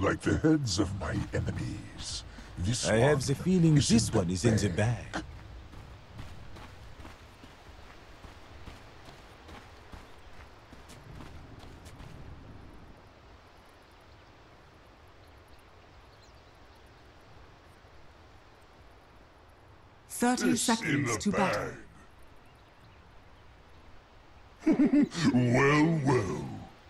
like the heads of my enemies. This I have the feeling this in one is in the bag. Thirty seconds to battle. Well, well.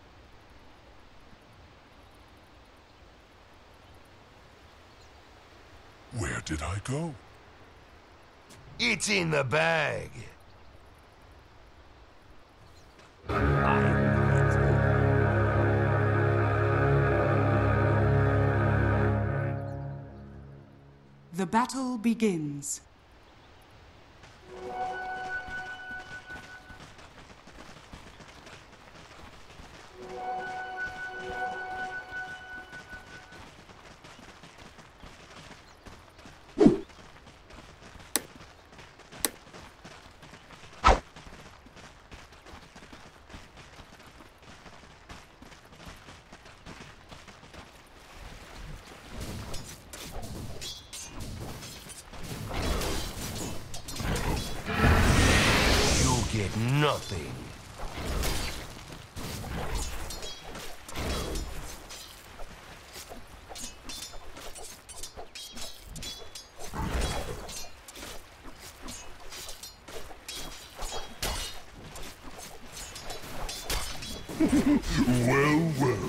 Where did I go? It's in the bag. The battle begins. Get nothing. Well, well.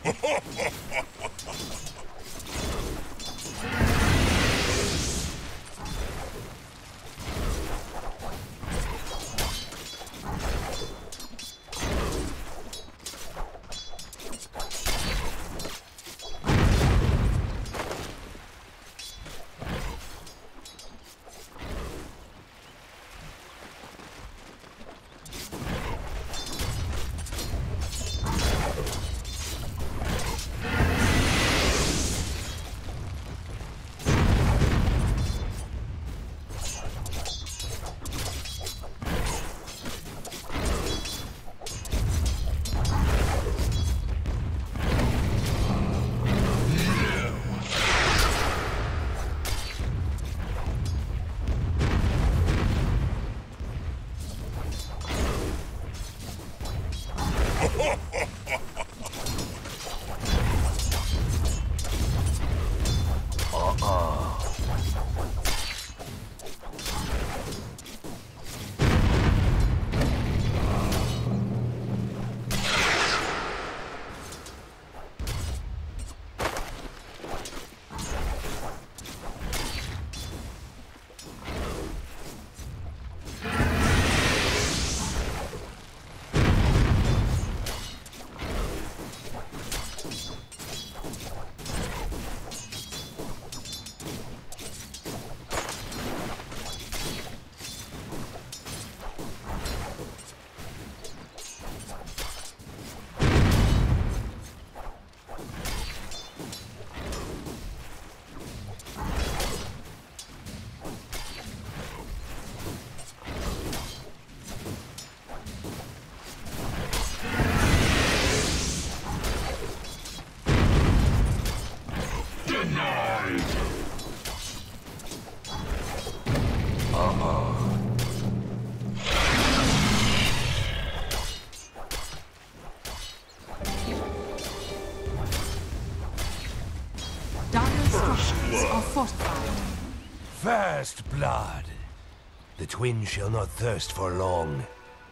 First blood. The twin shall not thirst for long.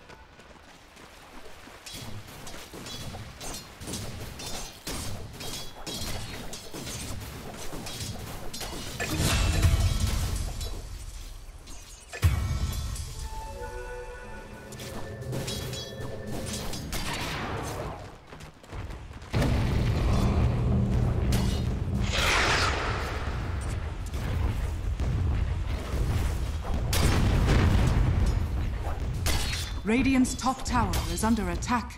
Radiant's top tower is under attack.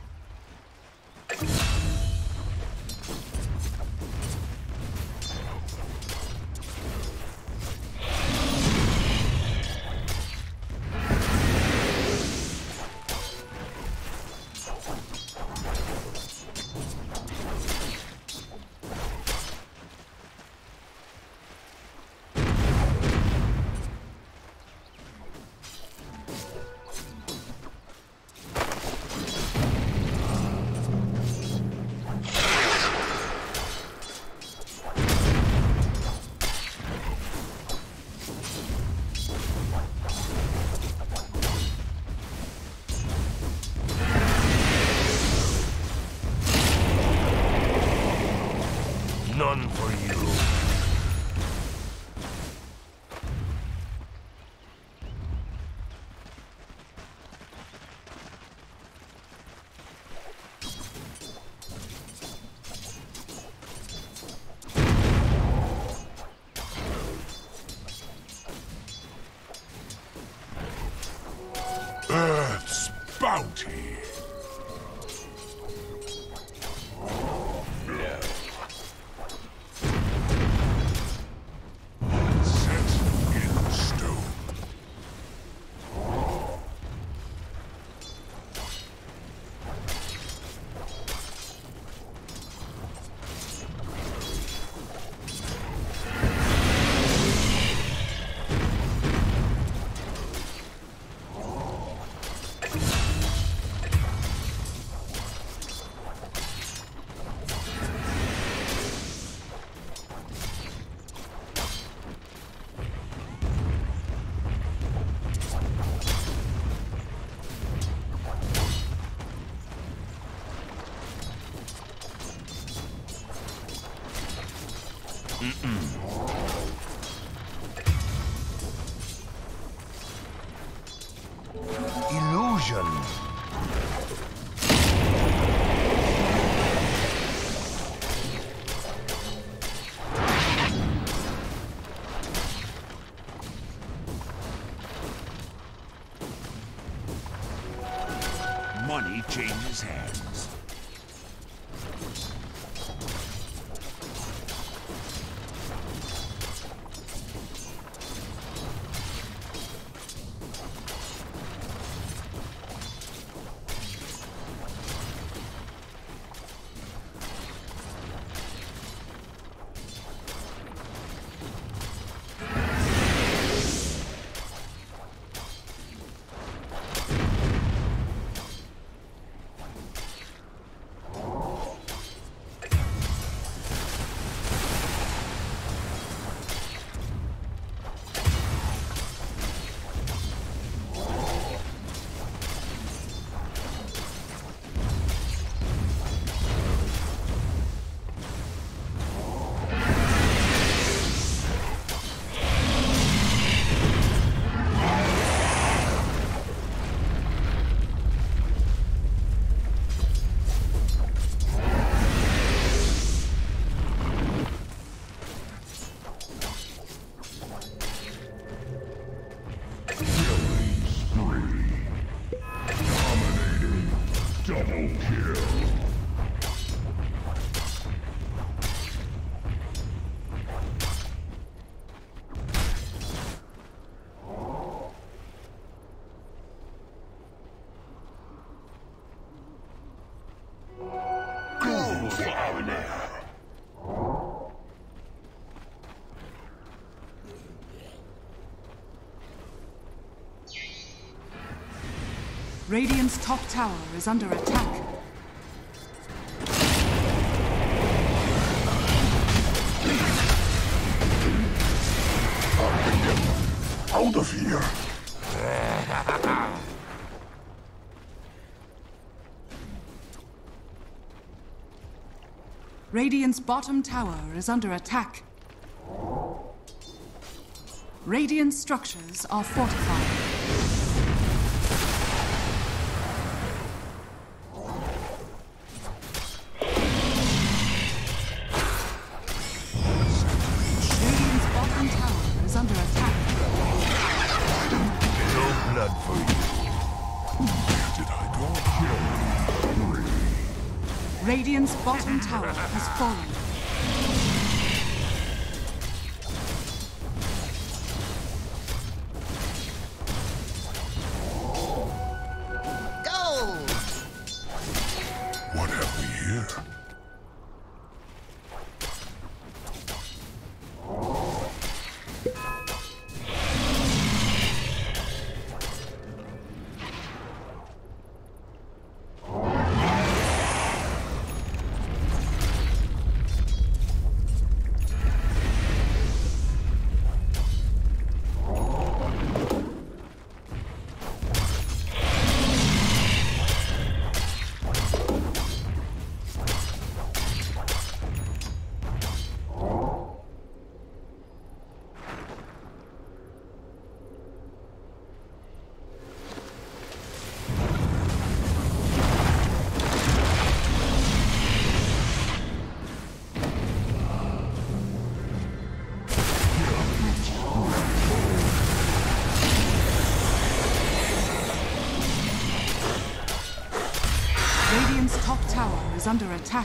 duty. Set in stone. Illusion. Money changes hands. Double kill. Radiant's top tower is under attack. Out of here! Radiant's bottom tower is under attack. Radiant structures are fortified. Radiant's bottom tower has fallen. Gold! What have we here? Radiant's top tower is under attack.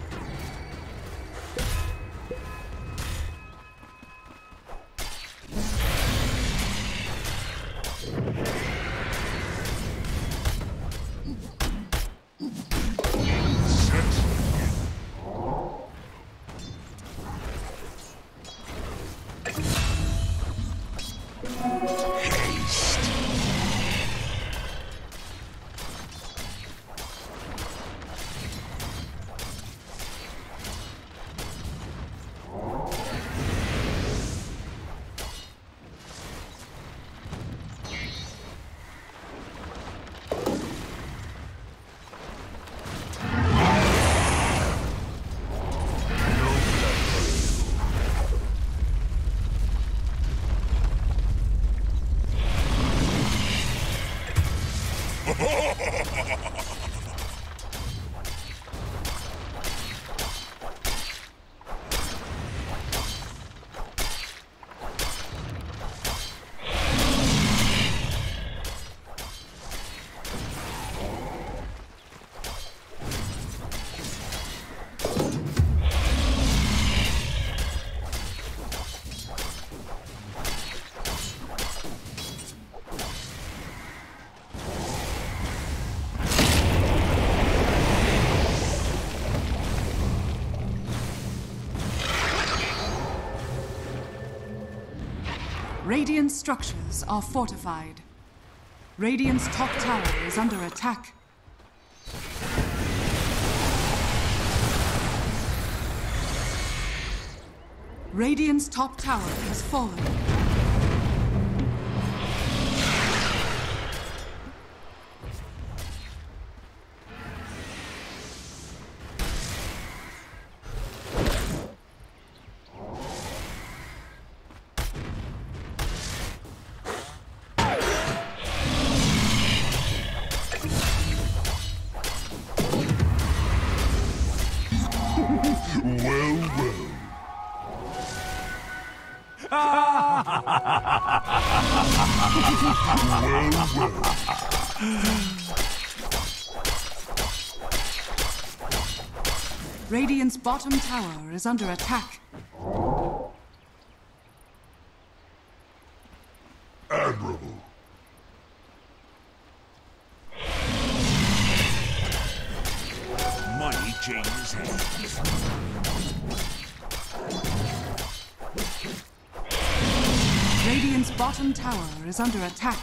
Radiant structures are fortified. Radiant's top tower is under attack. Radiant's top tower has fallen. Radiant's bottom tower is under attack. Admirable. Money changes hands. Radiant's bottom tower is under attack.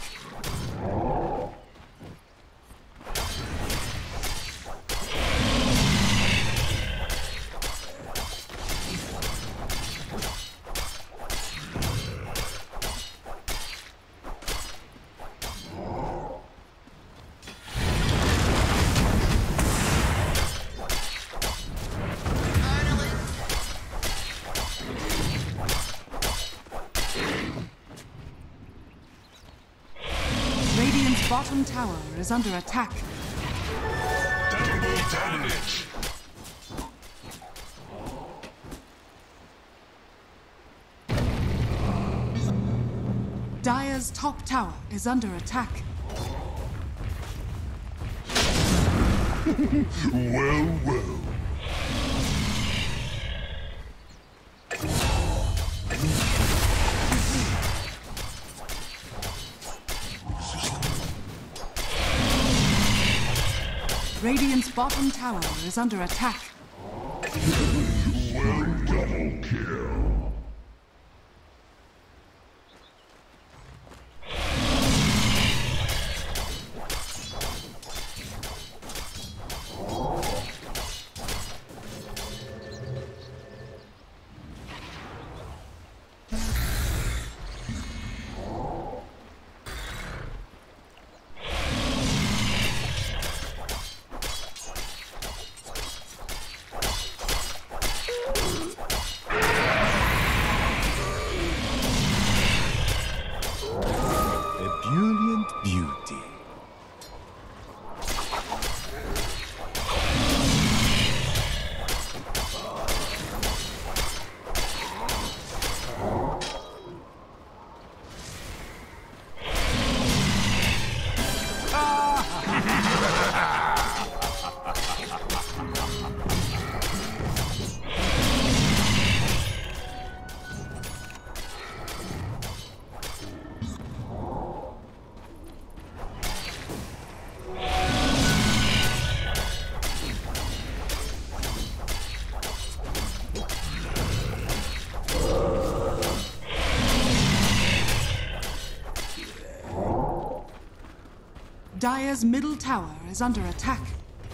Radiant's bottom tower is under attack. Double damage. Dire's top tower is under attack. Well, well. Radiant's bottom tower is under attack. Well, double kill. Dire's middle tower is under attack.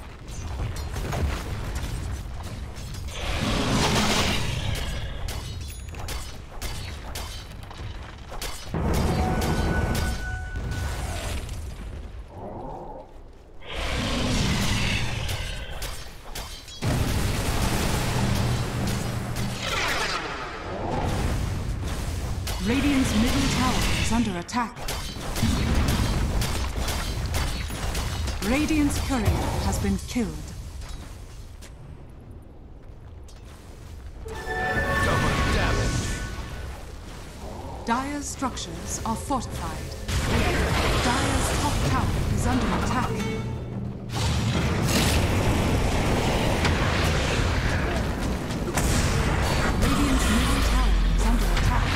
Radiant's middle tower is under attack. Radiant's courier has been killed. Double damage. Dire's structures are fortified. Dire's top tower is under attack. Radiant's middle tower is under attack.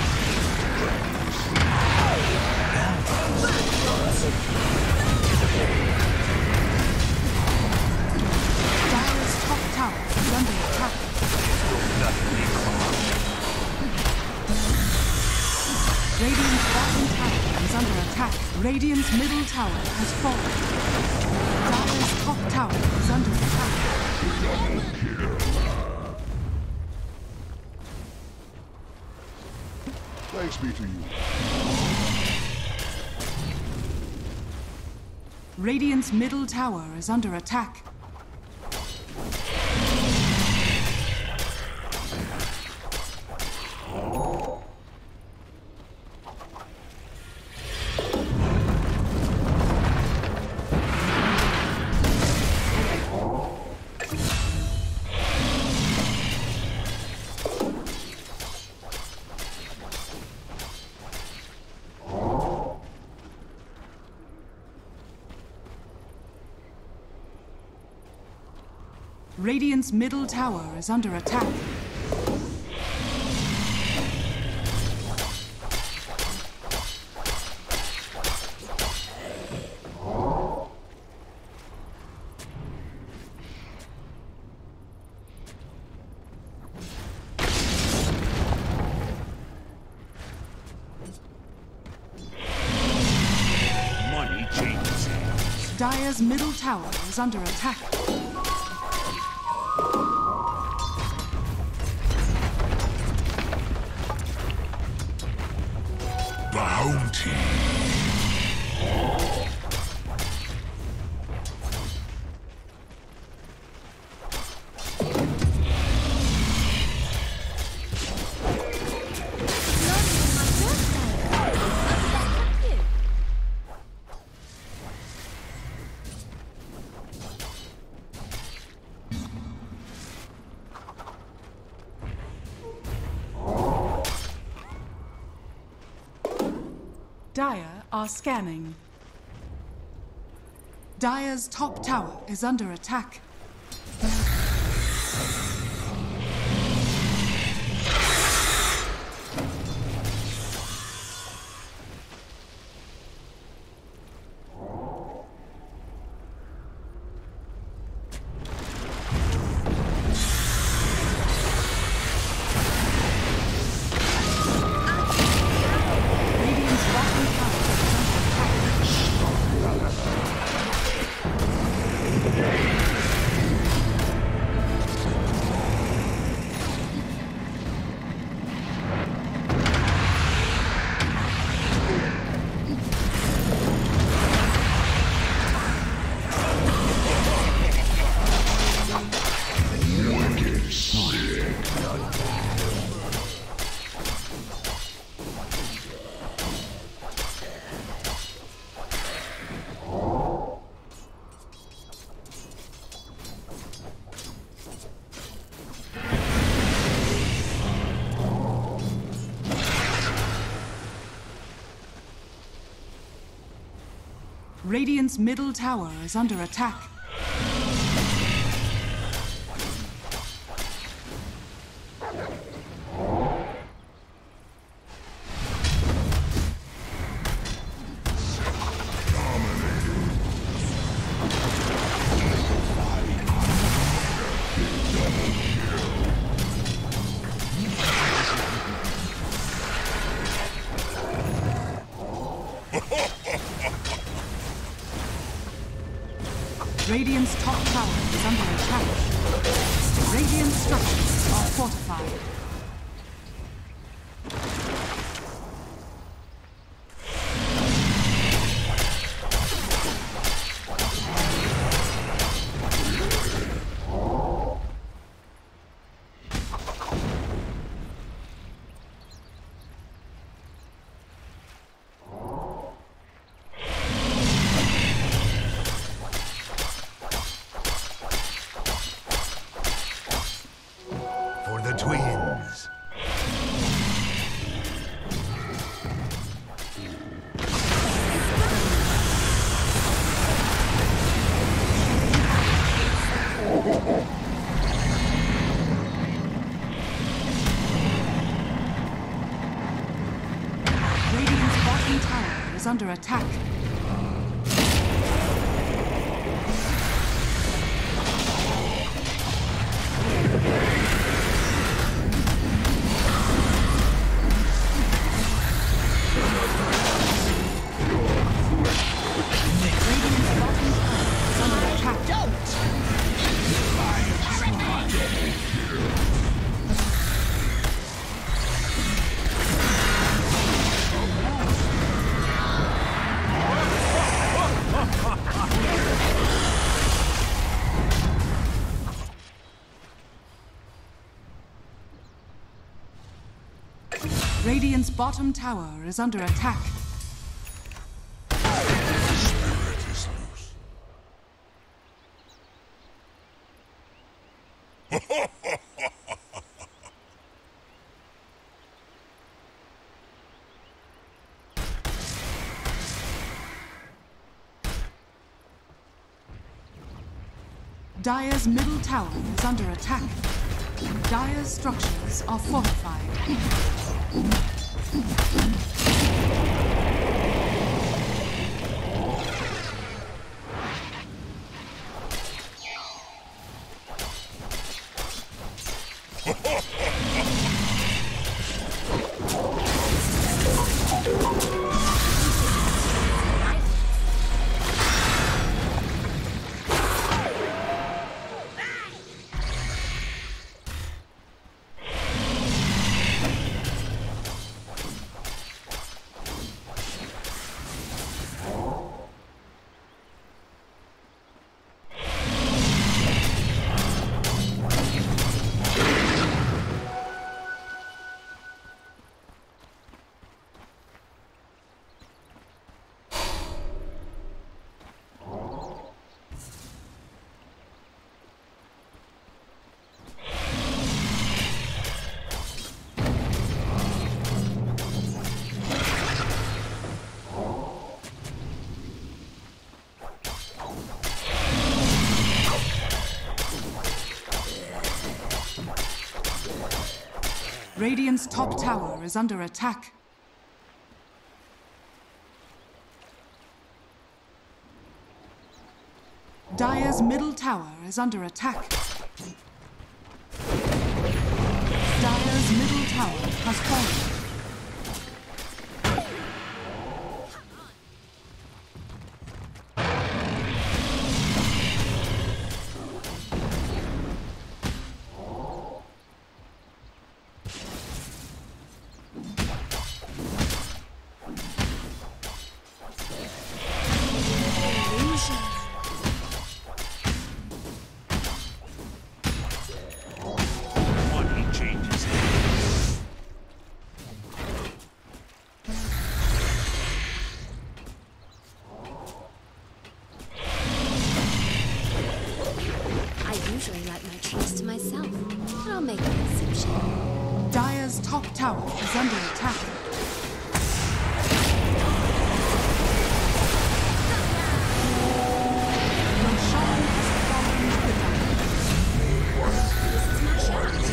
Dire's top tower is under attack. Radiant's bottom tower is under attack. Radiant's middle tower has fallen. Dire's top tower is under attack. Thanks be to you. Radiant's middle tower is under attack. Radiant's middle tower is under attack. Money changes hands. Dire's middle tower is under attack. Bounty. Dire are scanning. Dire's top tower is under attack. Radiant's bottom tower is under attack. Radiant's middle tower is under attack. Radiant's top tower is under attack. Radiant structures are fortified. Twins. Radiant's bottom tower is under attack. Radiant's bottom tower is under attack. Spirit is loose. Dire's middle tower is under attack. Dire's structures are fortified. Radiant's top tower is under attack. Dire's middle tower is under attack. Dire's middle tower has fallen. Money changes hands. I usually like my treats to myself. I'll make an exception. Dire's top tower is under attack. Roshan has fallen to the darkness. This is my shot.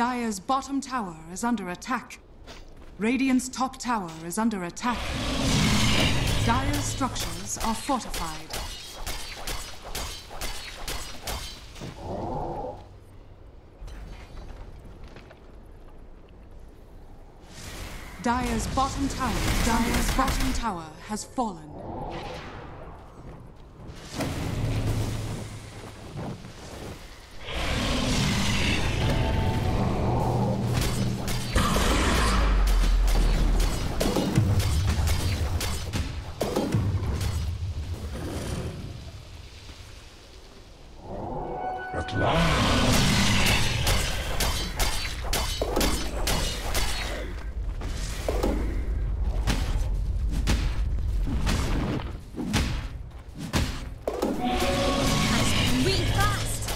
Dire's bottom tower is under attack. Radiant's top tower is under attack. Dire's structures are fortified. Dire's bottom tower has fallen. At last. Really fast.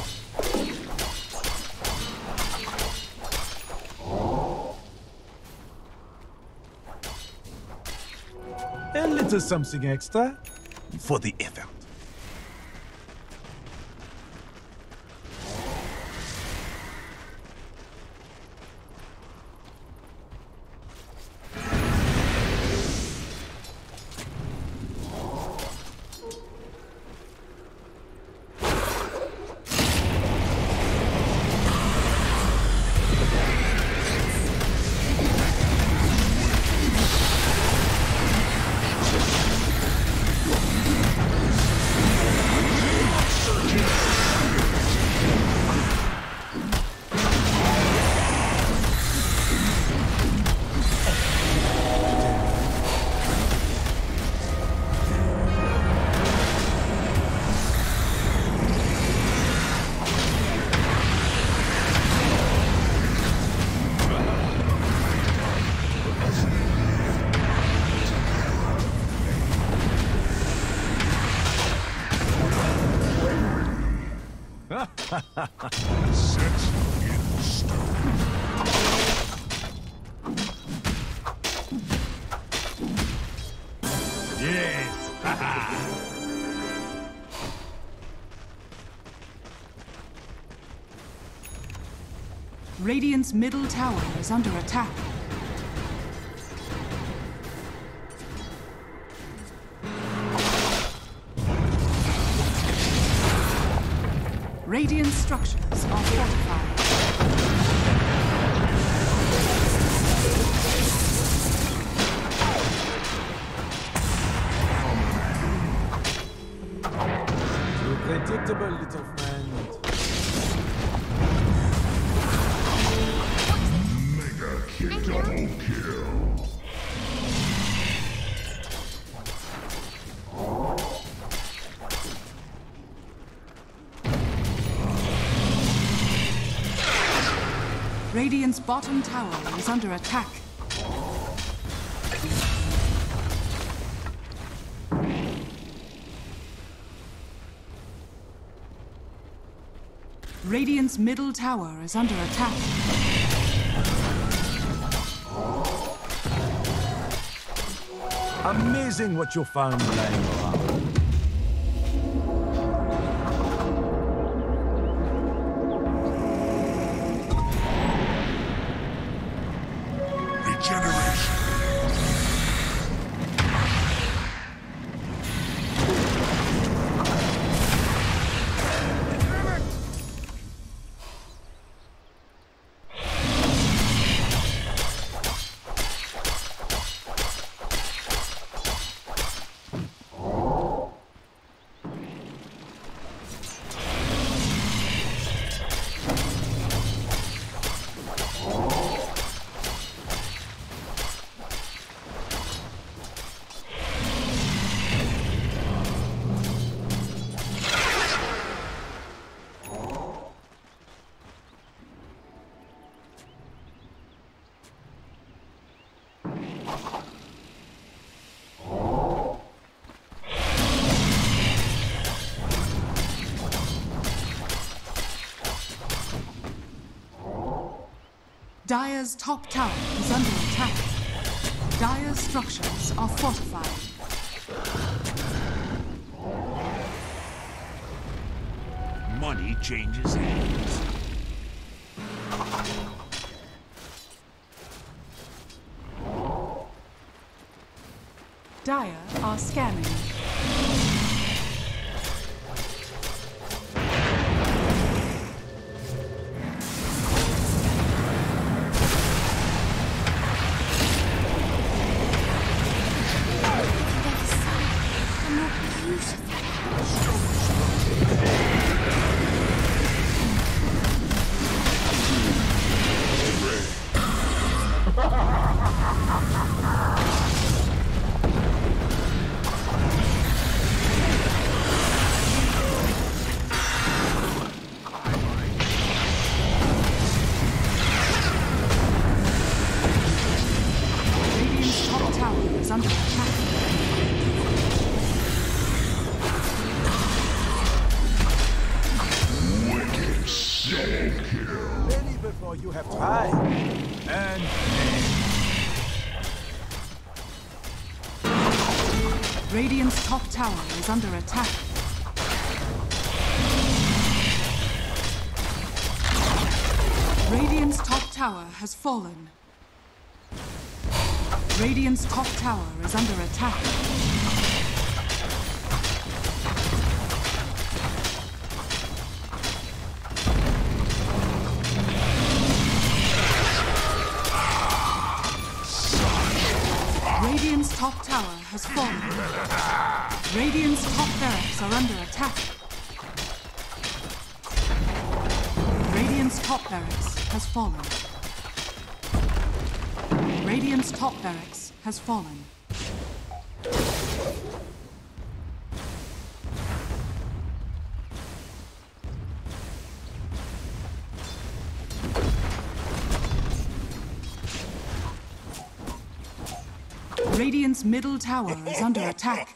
A little something extra for the effort. Set in stone. Yes! Radiant's middle tower is under attack. Radiant structures are fortified. Too predictable, little friend. Mega kick double kill. Radiant's bottom tower is under attack. Radiant's middle tower is under attack. Amazing what you found lying around. Regeneration. Dire's top tower is under attack. Dire's structures are fortified. Money changes hands. Dire are scanning. Many before you have tried. And Radiant's top tower is under attack. Radiant's top tower has fallen. Radiant's top tower is under attack. Radiant's top tower has fallen. Radiant's top barracks are under attack. Radiant's top barracks has fallen. Radiant's top barracks has fallen. Radiant's middle tower is under attack.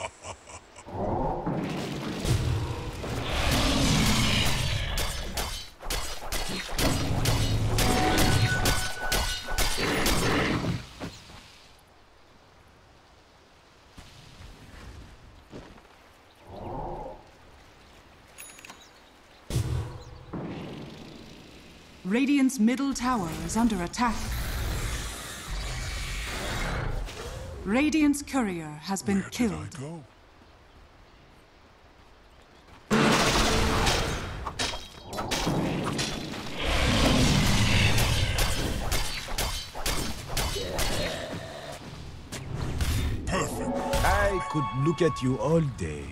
Radiant's middle tower is under attack. Radiant's courier has been killed. I could look at you all day.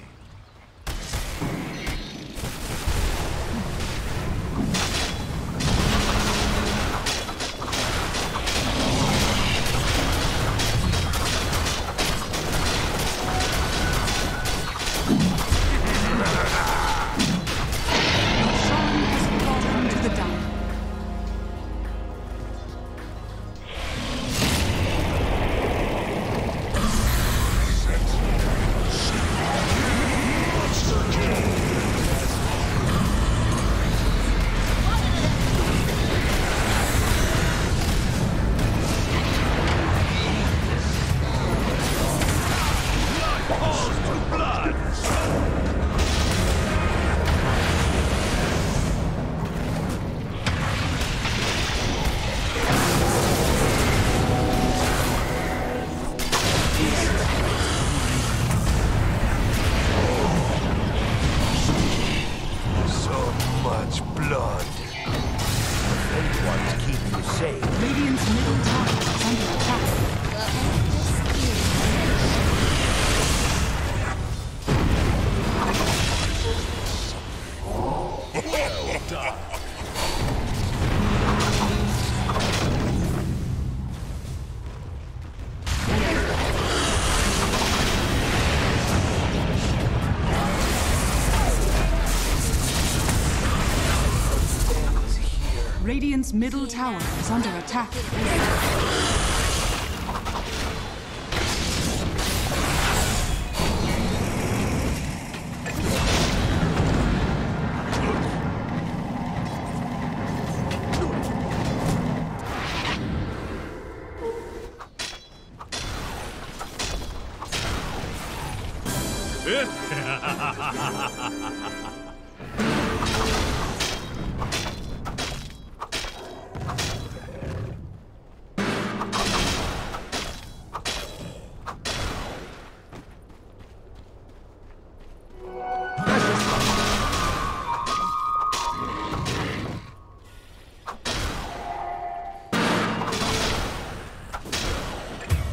Radiant's middle tower is under attack.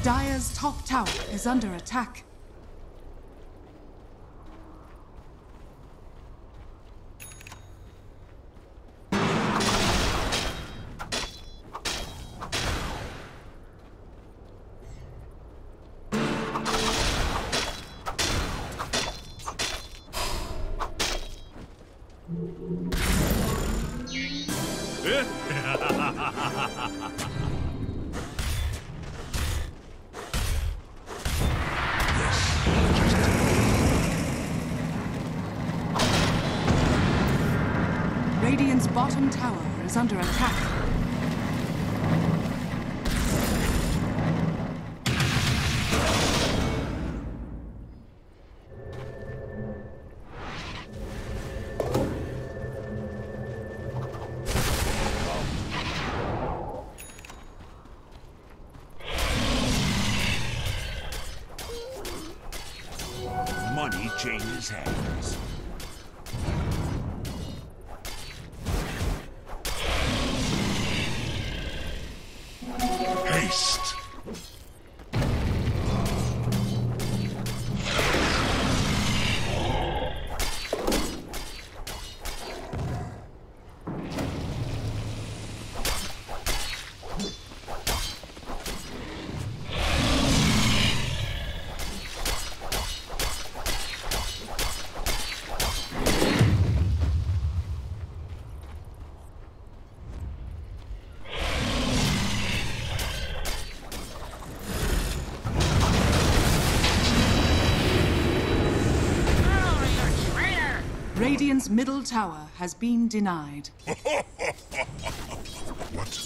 Dire's top tower is under attack. Radiant's bottom tower is under attack. Money changes hands. Haste. Radiant's middle tower has been denied. What?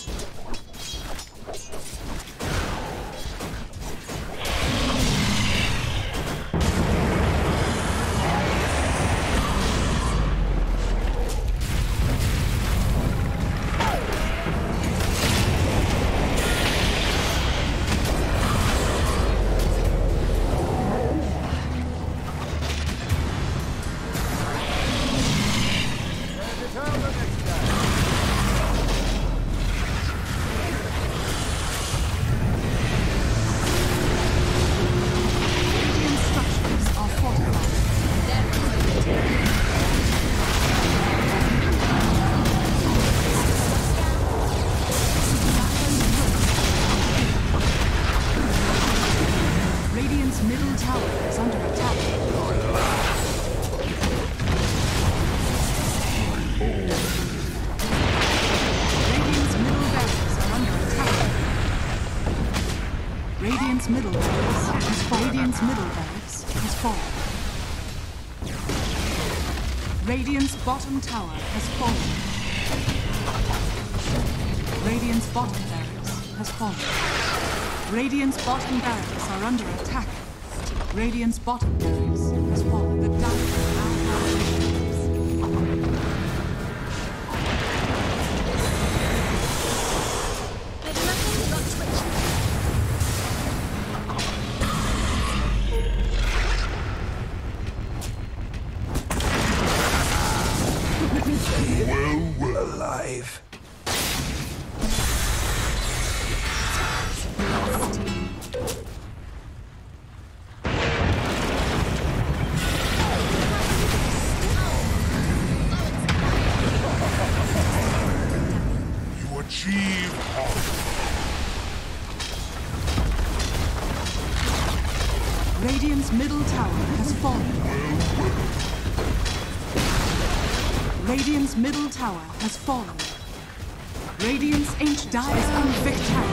Radiant structures are fortified. Radiant's middle tower is under attack. Radiant's middle barracks are under attack. Radiant's middle barracks has fallen. Radiant's middle barracks has fallen. Radiant's bottom tower has fallen. Radiant's bottom barracks has fallen. Radiant's bottom barracks are under attack. Radiant's bottom barracks has fallen. The Dire now have victories. I've nothing but twitching. Alive. You achieve honor. Radiant's middle tower has fallen. Radiant's middle tower has fallen. Radiant's ancient Dire's unvictorious.